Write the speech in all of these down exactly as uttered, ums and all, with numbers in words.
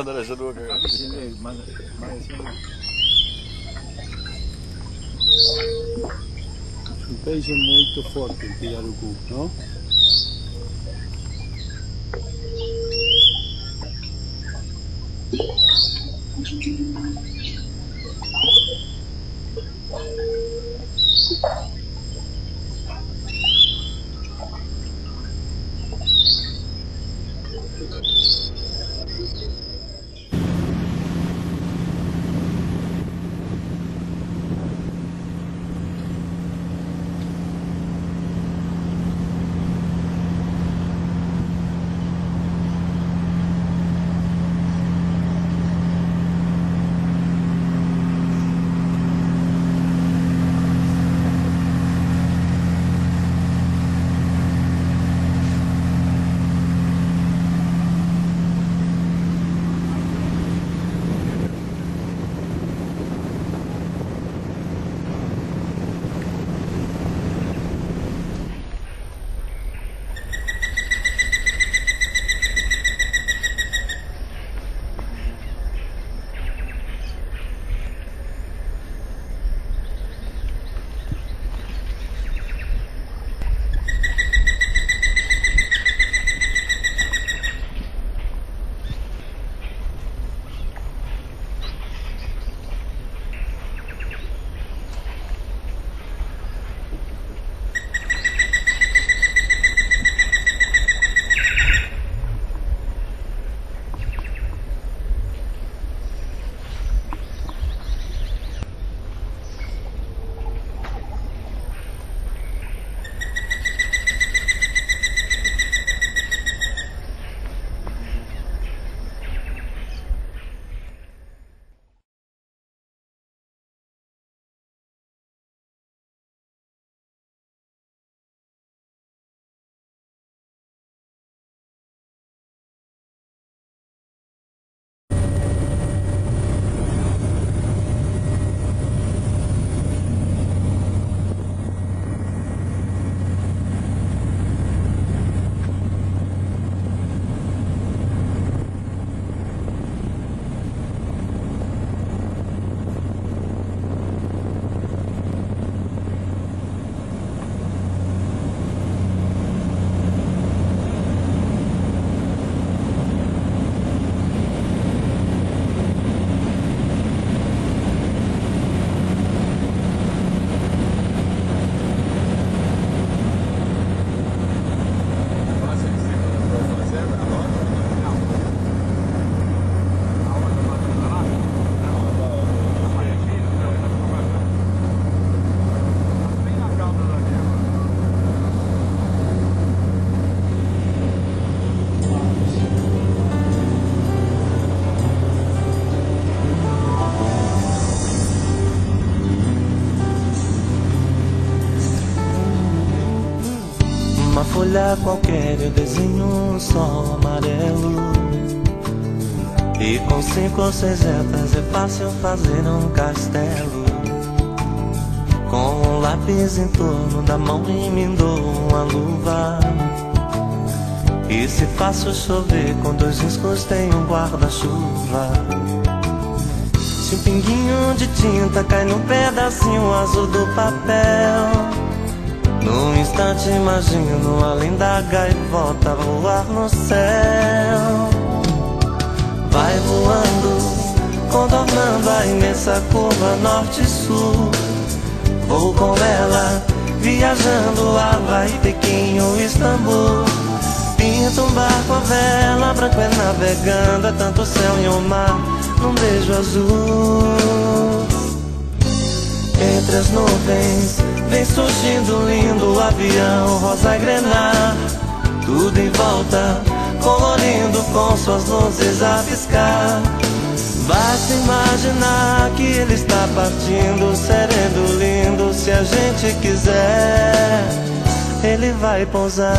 mandar essa nua cagar. Manda, manda assim. Um peixe muito forte em pirarucu, não? Folha qualquer eu desenho um sol amarelo, e com cinco ou seis retas é fácil fazer um castelo. Com um lápis em torno da mão e me dou uma luva, e se faço chover com dois riscos tem um guarda-chuva. Se um pinguinho de tinta cai num pedacinho azul do papel, num instante imagino a linda gaivota voar no céu. Vai voando, contornando a imensa curva norte-sul. Vou com ela, viajando Havaí, Pequim ou Istambul. Pinto um barco a vela, branco é navegando, é tanto céu e o mar num beijo azul. Entre as nuvens vem surgindo lindo avião rosa grenar, tudo em volta colorindo com suas luzes a piscar. Basta imaginar que ele está partindo, sereno lindo. Se a gente quiser, ele vai pousar.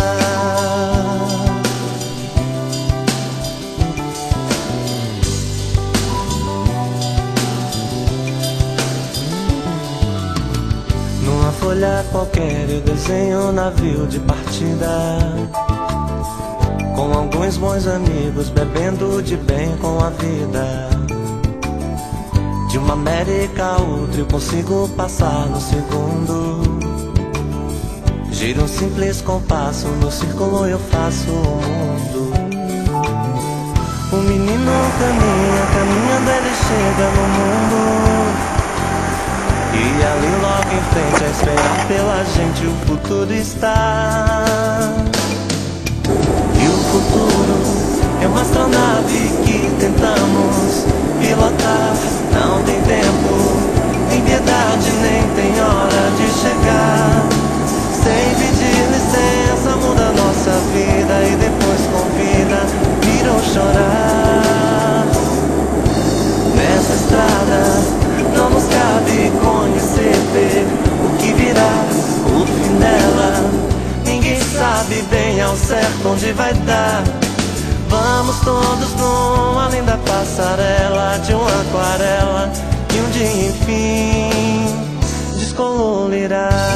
Numa folha qualquer eu desenho um navio de partida, com alguns bons amigos, bebendo de bem com a vida. De uma América a outra eu consigo passar no segundo. Giro um simples compasso, no círculo eu faço o mundo. O menino caminha, caminhando ele chega no mundo. E ali logo em frente, a esperar pela gente, o futuro está. E o futuro é uma astronave que tentamos pilotar. Não tem tempo, nem piedade, nem tem hora de chegar. Sem pedir licença, muda nossa vida e depois convida, vir ou chorar. Nessa estrada não nos cabe conhecer, ver o que virá, o fim dela. Ninguém sabe bem ao certo onde vai dar. Vamos todos numa linda passarela de uma aquarela, e um dia enfim descolorirá.